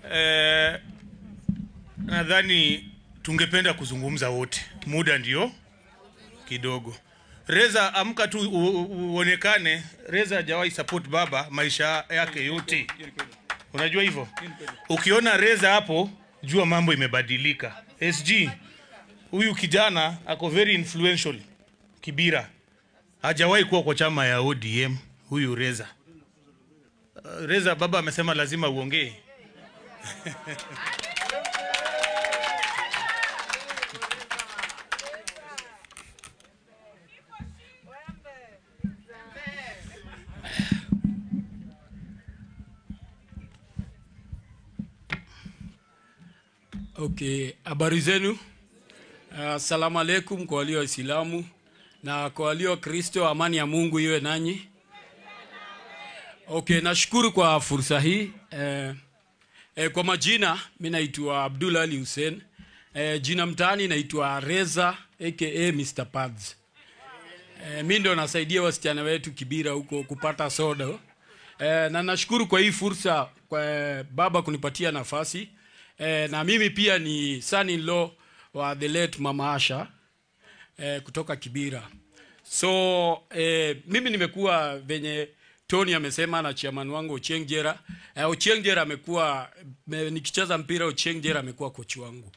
Nadhani tungependa kuzungumza wote, muda ndio kidogo. Reza, amka tu uonekane. Reza hajawahi support baba maisha yake yote, unajua hivyo. Ukiona Reza hapo, jua mambo imebadilika. SG, huyu kijana ako very influential Kibira, hajawahi kuwa kwa chama ya ODM. Huyu Reza, Reza baba amesema lazima uongee. Okay, habari zenu. Asalamu alaikum kwa walio Waislamu na kwa walio Kristo, amani ya Mungu iwe nanyi. Okay, nashukuru kwa fursa hii. Kwa majina mimi naitwa Abdullah Ali Hussein. Jina mtaani naitwa Reza aka Mr. Pads. Mimi ndo nasaidia wasichana wetu Kibira huko kupata soda. Na nashukuru kwa hii fursa kwa baba kunipatia nafasi. Na mimi pia ni son-in-law wa the late Mama Asha kutoka Kibira. So mimi nimekuwa venye Tony amesema na chairman wangu Ochengjera. Ochengjera amekuwa nikicheza mpira, Ochengjera amekuwa coach wangu.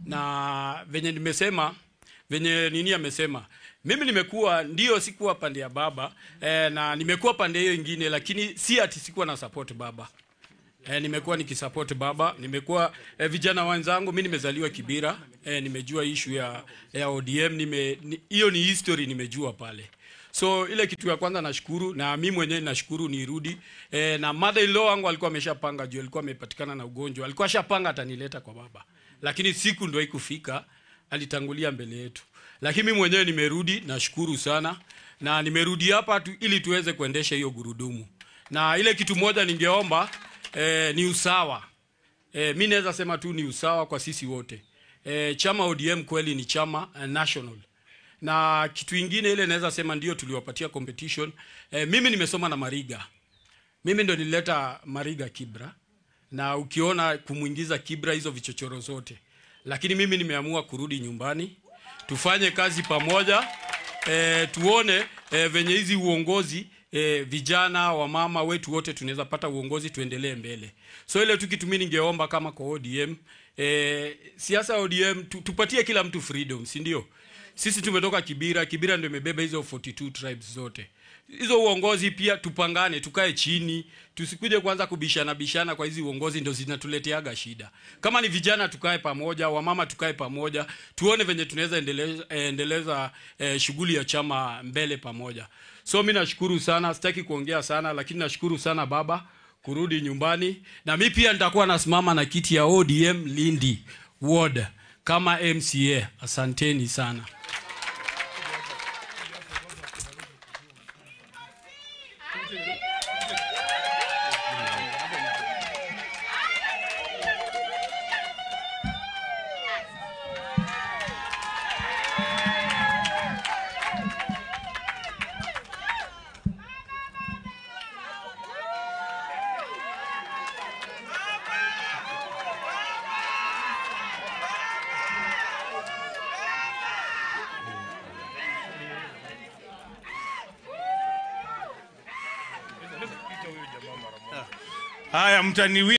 Na venye nimesema, venye nini amesema, mimi nimekuwa ndio sikuwa pande ya baba na nimekuwa pande hiyo nyingine, lakini si ati sikuwa na support baba. Nimekuwa nikisupport baba, nimekuwa vijana wenzangu, mimi nimezaliwa Kibira, nimejua issue ya ODM, hiyo ni history nimejua pale. So ile kitu ya kwanza nashukuru, na mimi mwenyewe nashukuru nirudi. Na mother-in-law wangu alikuwa ameshapanga juu alikuwa amepatikana na ugonjwa. Alikuwa ashapanga atanileta kwa baba. Lakini siku ndio haikufika, alitangulia mbele yetu. Lakini mimi mwenyewe nimerudi, nashukuru sana. Na nimerudi hapa ili tuweze kuendesha hiyo gurudumu. Na ile kitu moja ningeomba ni usawa. Mimi naweza sema tu ni usawa kwa sisi wote. Chama ODM kweli ni chama national. Na kitu ingine ile naweza sema ndio tuliwapatia competition. Mimi nimesoma na Mariga. Mimi ndo nilileta Mariga Kibra. Na ukiona kumuingiza Kibra hizo vichochoro zote. Lakini mimi nimeamua kurudi nyumbani. Tufanye kazi pamoja. Tuone venye hizi uongozi, vijana wa mama wetu wote tunaweza pata uongozi, tuendelee mbele. So ile tu kitu mimi ningeomba kama kwa ODM, siasa ODM tupatie kila mtu freedom, si ndio? Sisi tumetoka Kibira, Kibira ndio imebeba hizo 42 tribes zote. Hizo uongozi pia tupangane, tukae chini, tusikuje kwanza kubishana kwa hizi uongozi, ndio zinatuleteaga shida. Kama ni vijana tukae pamoja, wamama tukae pamoja, tuone venye tunaweza endeleza shughuli ya chama mbele pamoja. So mimi nashukuru sana, sitaki kuongea sana, lakini nashukuru sana baba kurudi nyumbani. Na mimi pia nitakuwa nasimama na kiti ya ODM Lindi Ward kama MCA. Asanteni sana. Haya, mtaniwi